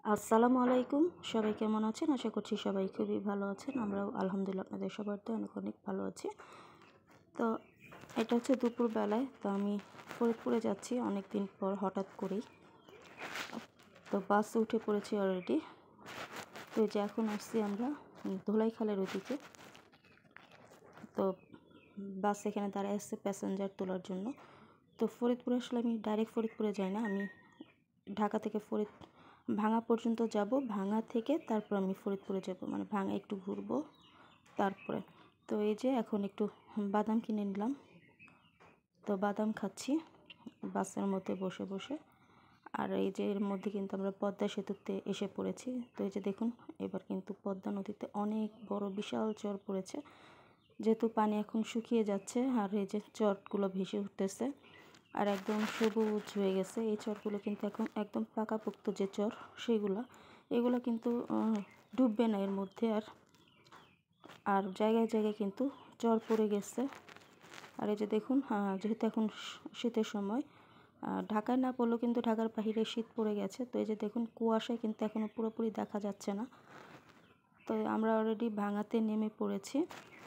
আসসালামু আলাইকুম। সবাই কেমন আছেন? আশা করছি সবাই খুবই ভালো আছেন। আমরাও আলহামদুলিল্লাহ আপনাদের সবার দয়ায় অনেক অনেক ভালো আছি। তো এটা হচ্ছে দুপুরবেলায়। তো আমি ফরিদপুরে যাচ্ছি অনেক দিন পর হঠাৎ করেই। তো বাসে উঠে পড়েছি অলরেডি। তো এই যে এখন আসছি আমরা ধোলাইখালের ওদিকে। তো বাস এখানে দাঁড়ায় আসছে প্যাসেঞ্জার তোলার জন্য। তো ফরিদপুরে আসলে আমি ডাইরেক্ট ফরিদপুরে যাই না, আমি ঢাকা থেকে ভাঙা পর্যন্ত যাব, ভাঙা থেকে তারপর আমি ফরিদপুরে যাব, মানে ভাঙা একটু ঘুরবো তারপরে। তো এই যে এখন একটু বাদাম কিনে নিলাম, তো বাদাম খাচ্ছি বাসের মধ্যে বসে বসে। আর এই যে এর মধ্যে কিন্তু আমরা পদ্মা সেতুতে এসে পড়েছি। তো এই যে দেখুন, এবার কিন্তু পদ্মা নদীতে অনেক বড় বিশাল চর পড়েছে, যেহেতু পানি এখন শুকিয়ে যাচ্ছে আর এই যে চরগুলো ভেসে উঠতেছে আর একদম সবুজ হয়ে গেছে। এই চরগুলো কিন্তু এখন একদম পাকাপোক্ত যে চর এগুলো কিন্তু ডুববে না এর মধ্যে। আর জায়গায় জায়গায় কিন্তু চর পড়ে গেছে। আর এই যে দেখুন, যেহেতু এখন শীতের সময়, ঢাকায় না পড়লেও কিন্তু ঢাকার বাহিরে শীত পড়ে গেছে। তো এই যে দেখুন, কুয়াশায় কিন্তু এখনও পুরোপুরি দেখা যাচ্ছে না। তো আমরা অলরেডি ভাঙাতে নেমে পড়েছি।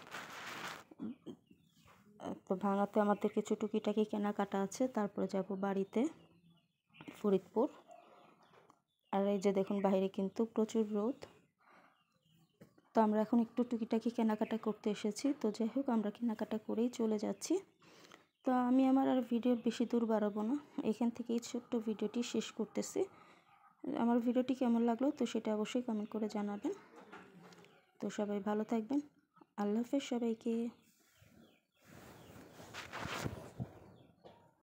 তো ভাঙাতে আমাদের কিছু টুকিটাকি কেনাকাটা আছে, তারপরে যাব বাড়িতে ফরিদপুর। আর এই যে দেখুন, বাইরে কিন্তু প্রচুর রোদ। তো আমরা এখন একটু টুকিটাকি কেনাকাটা করতে এসেছি। তো যাই হোক, আমরা কেনাকাটা করেই চলে যাচ্ছি। তো আমি আমার আর ভিডিও বেশি দূর বাড়াবো না, এখান থেকে এই ছোট্ট ভিডিওটি শেষ করতেছি। আমার ভিডিওটি কেমন লাগলো তো সেটা অবশ্যই কমেন্ট করে জানাবেন। তো সবাই ভালো থাকবেন। আল্লাহ হাফেজ সবাইকে।